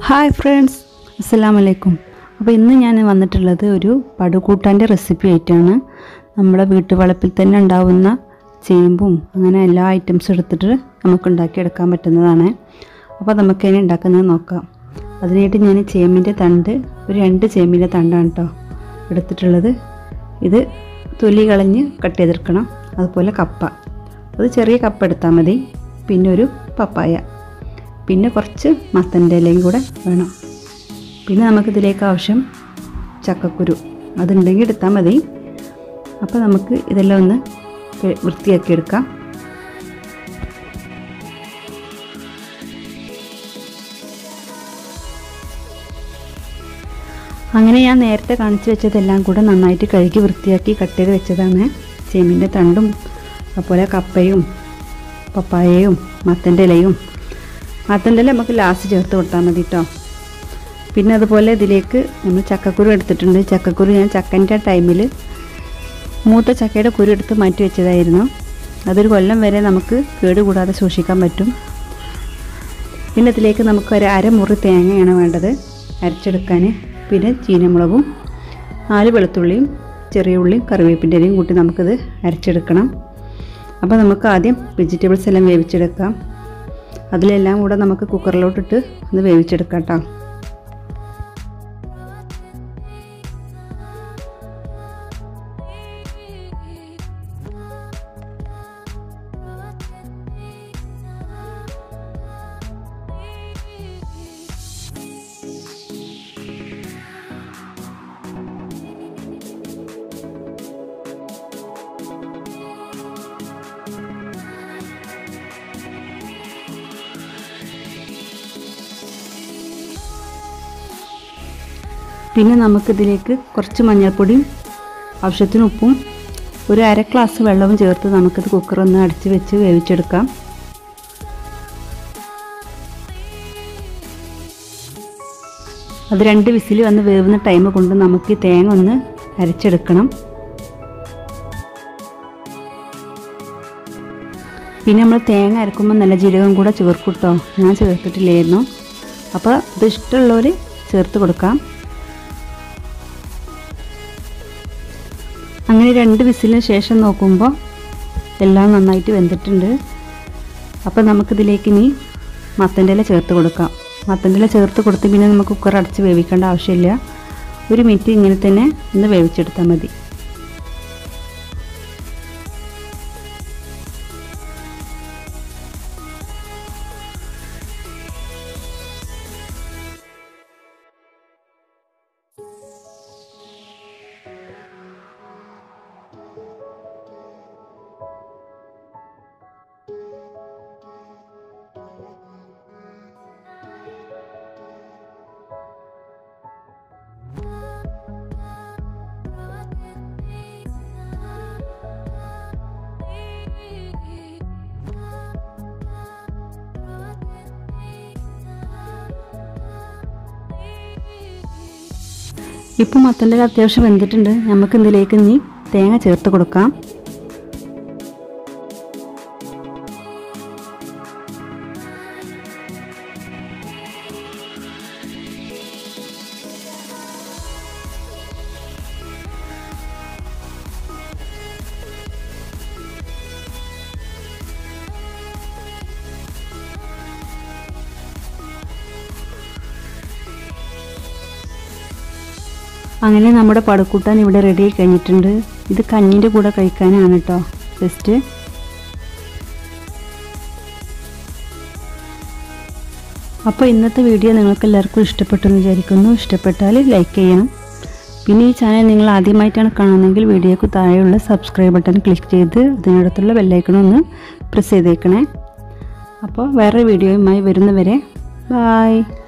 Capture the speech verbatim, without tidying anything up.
Hi friends, അസ്സലാമു അലൈക്കും. അപ്പോൾ ഇന്ന് ഞാൻ വന്നിട്ടുള്ളത് ഒരു പടുകൂട്ടാൻ്റെ റെസിപ്പി ആയിട്ടാണ്. നമ്മുടെ വീട്ടുവളപ്പിൽ തന്നെ ഉണ്ടാവുന്ന ചേമ്പും അങ്ങനെ എല്ലാ ഐറ്റംസും എടുത്തിട്ട് നമുക്ക് ഉണ്ടാക്കിയെടുക്കാൻ പറ്റുന്നതാണ്. അപ്പോൾ നമുക്കതിനെ ഉണ്ടാക്കുന്നത് നോക്കാം. അതിനായിട്ട് ഞാൻ ചേമ്പിൻ്റെ തണ്ട്, ഒരു രണ്ട് ചേമ്പിൻ്റെ തണ്ടാണ് കേട്ടോ എടുത്തിട്ടുള്ളത്. ഇത് തൊലി കളഞ്ഞ് കട്ട് ചെയ്തെടുക്കണം. അതുപോലെ കപ്പ, അത് ചെറിയ കപ്പ എടുത്താൽ മതി. പിന്നെ ഒരു പപ്പായ, പിന്നെ കുറച്ച് മത്തൻ്റെ ഇലയും കൂടെ വേണം. പിന്നെ നമുക്കിതിലേക്ക് ആവശ്യം ചക്കക്കുരു, അതുണ്ടെങ്കിൽ എടുത്താൽ മതി. അപ്പോൾ നമുക്ക് ഇതെല്ലാം ഒന്ന് വൃത്തിയാക്കി എടുക്കാം. അങ്ങനെ ഞാൻ നേരത്തെ കാണിച്ചു വെച്ചതെല്ലാം കൂടെ നന്നായിട്ട് കഴുകി വൃത്തിയാക്കി കട്ട് ചെയ്ത് വെച്ചതാണ്. ചേമ്പിൻ്റെ തണ്ടും അതുപോലെ കപ്പയും പപ്പായയും മത്തൻ്റെ ഇലയും. മത്തൻ്റെ ഇല നമുക്ക് ലാസ്റ്റ് ചേർത്ത് കൊടുത്താൽ മതി കേട്ടോ. പിന്നെ അതുപോലെ ഇതിലേക്ക് നമ്മൾ ചക്കക്കുരു എടുത്തിട്ടുണ്ട്. ചക്കക്കുരു ഞാൻ ചക്കൻ്റെ ടൈമിൽ മൂത്ത ചക്കയുടെ കുരു എടുത്ത് മാറ്റി വെച്ചതായിരുന്നു. അതൊരു കൊല്ലം വരെ നമുക്ക് കേടുകൂടാതെ സൂക്ഷിക്കാൻ പറ്റും. പിന്നെ ഇതിലേക്ക് നമുക്ക് ഒരു അരമുറി തേങ്ങയാണ് വേണ്ടത് അരച്ചെടുക്കാൻ. പിന്നെ ചീനമുളകും നാല് വെളുത്തുള്ളിയും ചെറിയ ഉള്ളിയും കറിവേപ്പിൻ്റെ ഇലയും കൂട്ടി നമുക്കിത് അരച്ചെടുക്കണം. അപ്പോൾ നമുക്ക് ആദ്യം വെജിറ്റബിൾസ് എല്ലാം വേവിച്ചെടുക്കാം. അതിലെല്ലാം കൂടെ നമുക്ക് കുക്കറിലോട്ടിട്ട് ഒന്ന് വേവിച്ചെടുക്കാം കേട്ടോ. പിന്നെ നമുക്കിതിലേക്ക് കുറച്ച് മഞ്ഞൾപ്പൊടിയും ആവശ്യത്തിന് ഉപ്പും ഒരു അര ഗ്ലാസ് വെള്ളവും ചേർത്ത് നമുക്കിത് കുക്കറൊന്ന് അടച്ച് വെച്ച് വേവിച്ചെടുക്കാം. അത് രണ്ട് വിസിൽ വന്ന് വേവുന്ന ടൈം കൊണ്ട് നമുക്ക് ഈ തേങ്ങ ഒന്ന് അരച്ചെടുക്കണം. പിന്നെ നമ്മൾ തേങ്ങ അരക്കുമ്പോൾ നല്ല ജീരകം കൂടെ ചേർക്കും കേട്ടോ. ഞാൻ ചേർത്തിട്ടില്ലായിരുന്നു. അപ്പോൾ ഇത് ഇഷ്ടമുള്ളവർ ചേർത്ത് കൊടുക്കാം. അങ്ങനെ രണ്ട് വിസിലിന് ശേഷം നോക്കുമ്പോൾ എല്ലാം നന്നായിട്ട് വെന്തിട്ടുണ്ട്. അപ്പോൾ നമുക്കിതിലേക്ക് ഇനി മത്തൻ്റെ ഇല ചേർത്ത് കൊടുക്കാം. മത്തൻ്റെ ഇല ചേർത്ത് കൊടുത്ത് പിന്നെ നമുക്ക് കുക്കർ അടച്ച് വേവിക്കേണ്ട ആവശ്യമില്ല. ഒരു മിനിറ്റ് ഇങ്ങനെ തന്നെ ഒന്ന് വേവിച്ചെടുത്താൽ മതി. ഇപ്പോൾ മത്തൻ്റെ ഇല അത്യാവശ്യം വെന്തിട്ടുണ്ട്. നമുക്ക് ഇതിലേക്ക് ഇനി തേങ്ങ ചേർത്ത് കൊടുക്കാം. അങ്ങനെ നമ്മുടെ പടുകൂട്ടാൻ ഇവിടെ റെഡി ആയി കഴിഞ്ഞിട്ടുണ്ട്. ഇത് കഞ്ഞിൻ്റെ കൂടെ കഴിക്കാനാണ് കേട്ടോ ബെസ്റ്റ്. അപ്പോൾ ഇന്നത്തെ വീഡിയോ നിങ്ങൾക്ക് എല്ലാവർക്കും ഇഷ്ടപ്പെട്ടെന്ന് വിചാരിക്കുന്നു. ഇഷ്ടപ്പെട്ടാൽ ലൈക്ക് ചെയ്യണം. പിന്നെ ഈ ചാനൽ നിങ്ങൾ ആദ്യമായിട്ടാണ് കാണുന്നതെങ്കിൽ വീഡിയോക്ക് താഴെയുള്ള സബ്സ്ക്രൈബ് ബട്ടൺ ക്ലിക്ക് ചെയ്ത് അതിനടുത്തുള്ള ബെല്ലൈക്കൺ ഒന്ന് പ്രസ് ചെയ്തേക്കണേ. അപ്പോൾ വേറെ വീഡിയോയുമായി വരുന്നവരെ ബായ്.